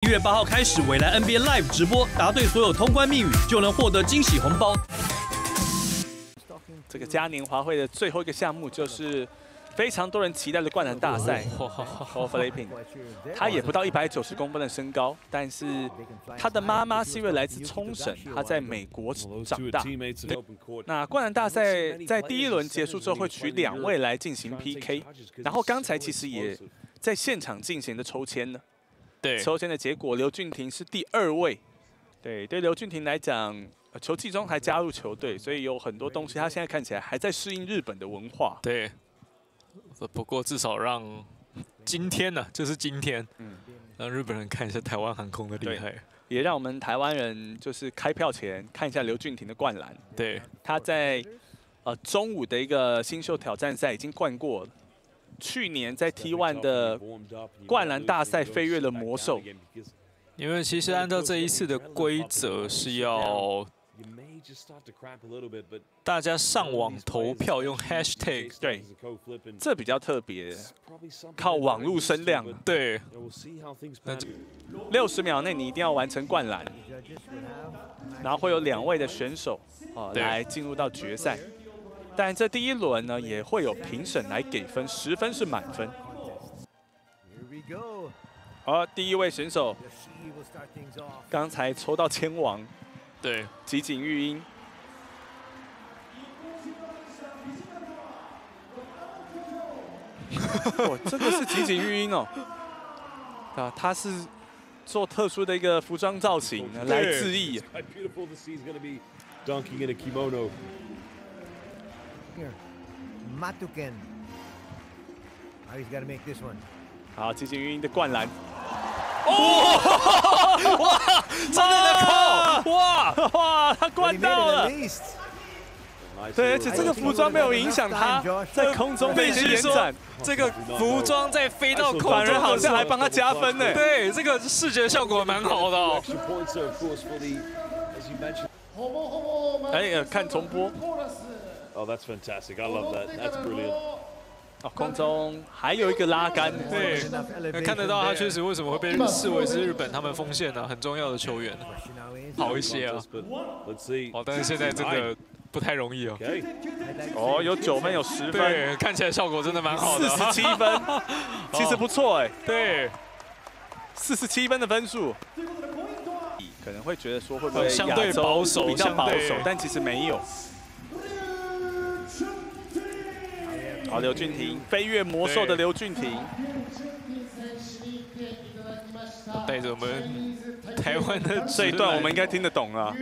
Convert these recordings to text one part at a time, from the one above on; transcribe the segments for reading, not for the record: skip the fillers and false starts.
月8号开始，未来 NBA Live 直播，答对所有通关密语就能获得惊喜红包。 这个嘉年华会的最后一个项目就是非常多人期待的灌篮大赛。Philippine， 他也不到190公分的身高，但是他的妈妈是一位来自冲绳，他在美国长大。那灌篮大赛在第一轮结束之后会取2位来进行 PK， 然后刚才其实也在现场进行的抽签呢。对，抽签的结果，刘俊廷是第2位。对刘俊廷来讲，球季中还加入球队，所以有很多东西他现在看起来还在适应日本的文化。 对。 不过至少让今天呢，就是今天，让日本人看一下台湾航空的厉害， 也让我们台湾人就是开票前看一下刘俊廷的灌篮。 对， 他在中午的一个新秀挑战赛已经灌过了，去年在 T1 的灌篮大赛飞跃了魔兽。 因为其实按照这一次的规则是要。 大家上网投票用 hashtag， 对，这比较特别，靠网络声量。 对 ，60秒内你一定要完成灌篮，然后会有2位的选手来进入到决赛。但这第一轮呢，也会有评审来给分，10分是满分。好，第1位选手，刚才抽到签王。 对， 吉井裕英，哦，这个是吉井裕英哦，啊，他是做特殊的一个服装造型来致意。好，吉井裕英的灌篮。 哇！真的扣！ 哇！他灌到了。对，而且这个服装没有影响他在空中的一些延展。 这个服装在飞到空中， 反而好像还帮他加分呢。 对，这个视觉效果蛮好的哦。 哎，看重播。 Oh, that's fantastic! I love that. That's brilliant. 哦，空中还有一个拉杆， 对，看得到他确实为什么会被视为是日本他们锋线呢很重要的球员，好一些啊。哦，但是现在真的不太容易哦。 哦，有9分，有10分， 对，看起来效果真的蛮好的。 47分，其实不错哎。 对 ，47分的分数，可能会觉得说会不会相对保守， 比较保守，但其实没有。 好，刘俊廷飞跃魔兽的刘俊廷， 带着我们台湾的这一段我们应该听得懂啊。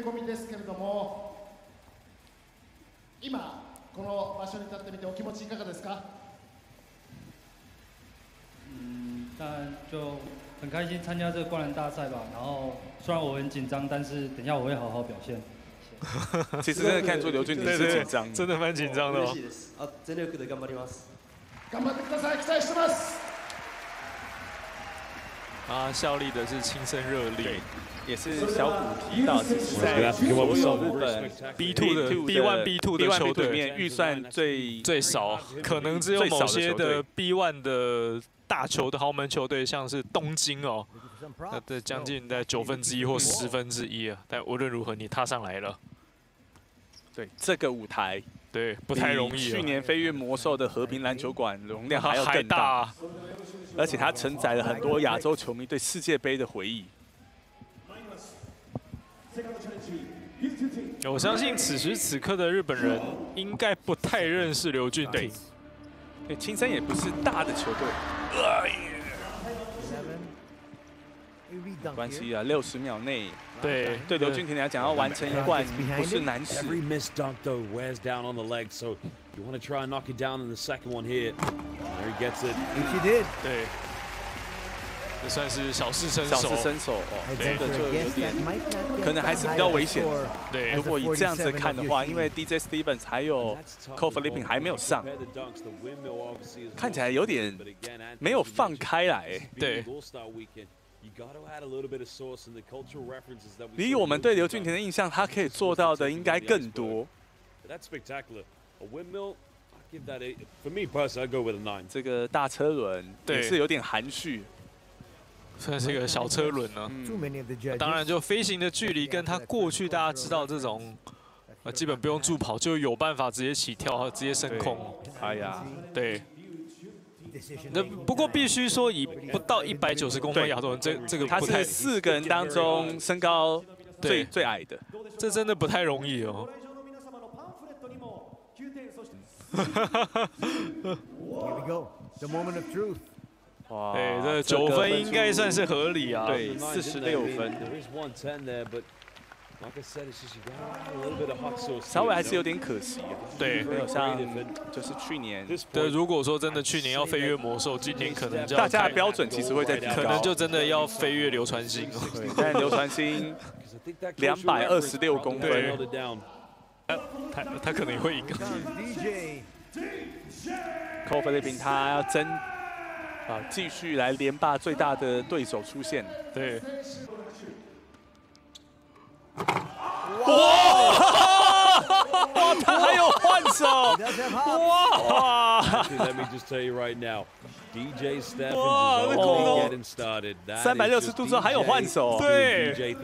当然就很开心参加这个灌篮大赛吧。然后虽然我很紧张，但是等一下我会好好表现。 其实真的看出刘俊廷是紧张， 真的蛮紧张的哦。 全力で頑張ります。 頑張ってください，期待してます。 啊，效力的是青森热力， 也是小谷提到，其实在所有日本 B2 的 B1、B2 的球队里面，预算最少，可能只有某些的 B1 的大球的豪门球队，像是东京哦。 这将近在1/9或1/10啊！但无论如何，你踏上来了， 对这个舞台， 对不太容易。 去年飞跃魔兽的和平篮球馆容量还要更大，而且它承载了很多亚洲球迷对世界杯的回忆。 我相信此时此刻的日本人应该不太认识刘俊廷， 对，青森也不是大的球队。没关系啊，60秒内，对刘俊廷来讲，要完成一冠不是难事。 Every missed dunk though wears down on the leg, so you want to try and knock it down in the second one here. There he gets it. He did. 对，这算是小试身手。 小试身手哦，这个就有点，可能还是比较危险。对，如果以这样子看的话，因为 DJ Stevens 还有 Philippine 还没有上，看起来有点没有放开来。对。 以我们对刘俊廷的印象，他可以做到的应该更多。这个大车轮也是有点含蓄。 算是一个小车轮呢。当然，就飞行的距离跟他过去大家知道这种，基本不用助跑就有办法直接起跳，直接升空。 哎呀， 对。那不过必须说，以不到190公分亚洲人，这个他是4个人当中身高最矮的， 这真的不太容易哦。 哇， 对，这9分应该算是合理啊。 对，46分。稍微还是有点可惜啊。 对， 没有像就是去年。 对，如果说真的去年要飞越魔兽，今年可能就大家的标准其实会在提高， 可能就真的要飞越流传星。 对，但流传星226公分， 他可能也会赢。 Cole Philippine 他要争继续来连霸最大的对手出现。 对。 哇！他还有换手！哇 ！Let me just tell you right now, DJ Stephens is only getting started. 360度之后还有换手， 对。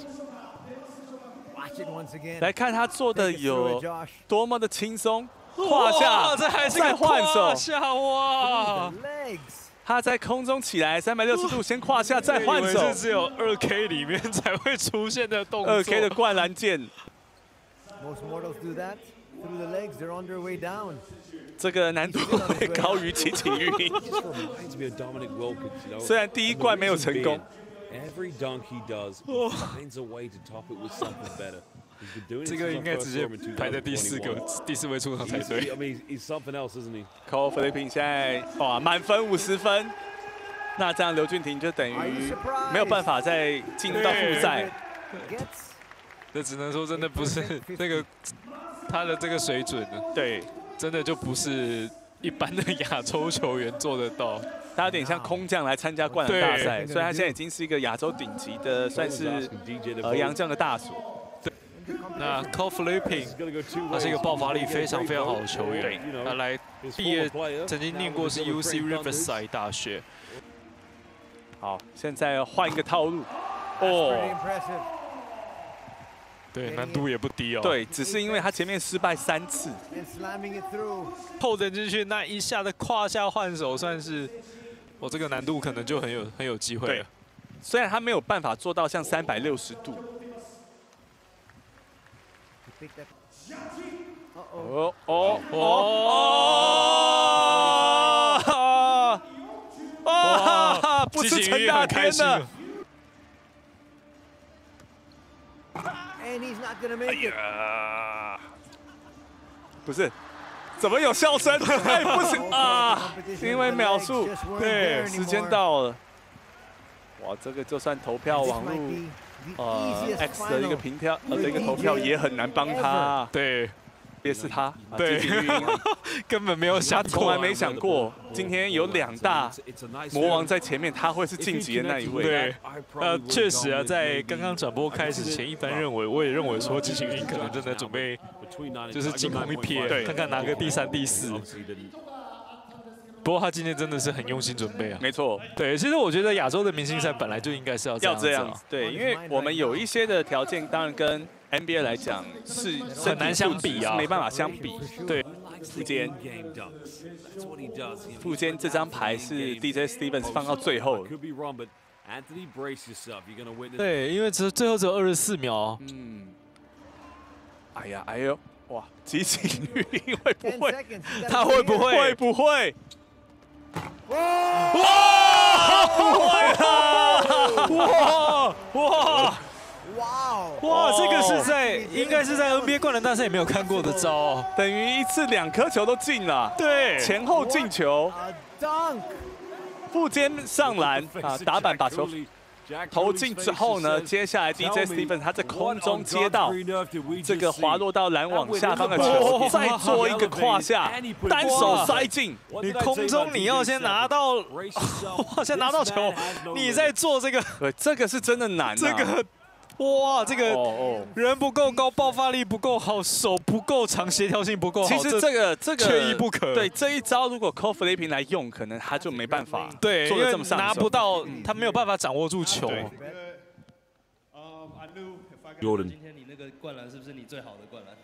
来看他做的有多么的轻松，胯下这还是个换手， 胯下哇！ 他在空中起来360度，先胯下再换手， 是只有2K 里面才会出现的动作。 2K 的灌篮剑，这个难度会高于齐秦玉。虽然第一冠没有成功。 这个应该直接排在第4位出场才对。 Cole Philippine 现在满分50分，那这样刘俊廷就等于没有办法再进入到复赛。 这只能说真的不是这个他的这个水准呢， 对， 真的就不是一般的亚洲球员做得到。 他有点像空降来参加灌篮大赛，所以他现在已经是一个亚洲顶级的，算是洋将的大锁。 那 Cole Philippine 他是一个爆发力非常非常好的球员，他来毕业曾经念过是 UC Riverside 大学。 好，现在换一个套路，哦， 对，难度也不低哦。 对，只是因为他前面失败3次， 扣人进去那一下的胯下换手，算是这个难度可能就很有机会了。 虽然他没有办法做到像360度。不是陈大天的。哎呀，不是，怎么有笑声？哎，不行啊，因为秒数，对，时间到了。哇，这个就算投票网络。X 的一个评票的一个投票也很难帮他， 对， 也是他， 对，根本没有想过， 从来没想过，今天有2大魔王在前面，他会是晋级的那一位。 对，确实啊，在刚刚转播开始前，一般我也认为说季晴瑩可能真的准备就是惊鸿一瞥，看看拿个第3、第4。不过他今天真的是很用心准备啊， 没错， 对，其实我觉得亚洲的明星赛本来就应该是要这样子， 对，因为我们有一些的条件，当然跟 NBA 来讲是很难相比啊， 没办法相比。对，富坚这张牌是 DJ Stevens 放到最后。 对，因为最后只有24秒。 哎呀，哎呦，哇，激情语音会不会？ 他会不会？ 会不会？哇！ 哇！这个应该是在 NBA 灌篮大赛也没有看过的招， 等于一次2颗球都进了， 对， 前后进球，富坚上篮打板把球投进之后呢，接下来 DJ Stevens 他在空中接到这个滑落到篮网下方的球，再做一个胯下单手塞进。 你空中你要先拿到，先拿到球，你再做这个， 对，这个是真的难。 这个哇，这个人不够高，爆发力不够好，手不够长，协调性不够好。 其实这个缺一不可。 对，这一招如果 Cole Flipping 来用，可能他就没办法对， 做得这么上手， 拿不到，他没有办法掌握住球。 Jordan， 今天你那个灌篮是不是你最好的灌篮？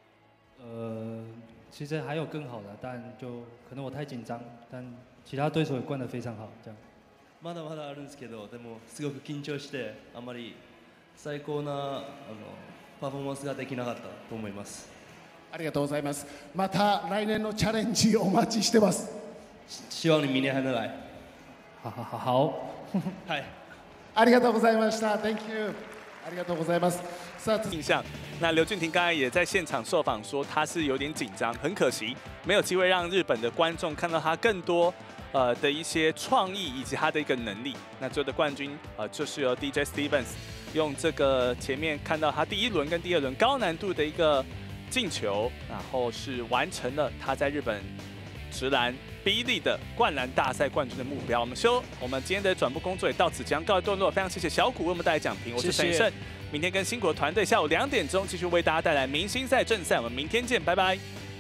其实还有更好的，但就可能我太紧张，但其他对手也灌得非常好，这样。まだまだあるんですけど、でもすごく緊張してあまり最高なパフォーマンスができなかったと思います。 ありがとうございます。また来年のチャレンジお待ちしてます。 希望你明年还能来。好。はい。 ありがとうございました。Thank you。ありがとうございます。 印象，那刘俊廷刚才也在现场受访说，他是有点紧张，很可惜没有机会让日本的观众看到他更多的一些创意以及他的一个能力。那最后的冠军就是由 DJ Stevens 用这个前面看到他第一轮跟第二轮高难度的一个进球，然后是完成了他在日本直篮 B 力的灌篮大赛冠军的目标。我们今天的转播工作也到此将告一段落，非常谢谢小谷为我们带来讲评，我是陈胜。明天跟辛苦的团队下午2点钟继续为大家带来明星赛正赛，我们明天见，拜拜。